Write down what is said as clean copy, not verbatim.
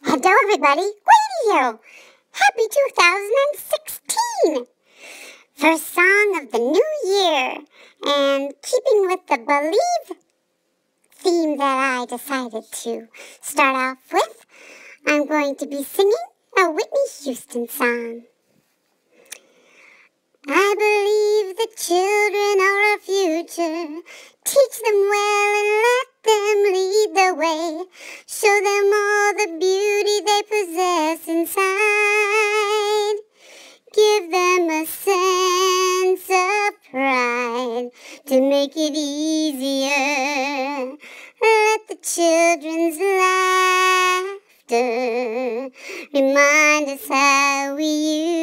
Hello everybody, Whitney here. Happy 2016! First song of the new year. And keeping with the believe theme that I decided to start off with, I'm going to be singing a Whitney Houston song. I believe the children are our future. Teach them well and let them lead the way. Show them all the beauty they possess inside. Give them a sense of pride to make it easier. Let the children's laughter remind us how we